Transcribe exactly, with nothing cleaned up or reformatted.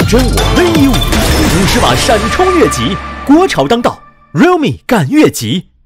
真我 V 一五，五十瓦闪冲越级，国潮当道 ，Realme 赶越级。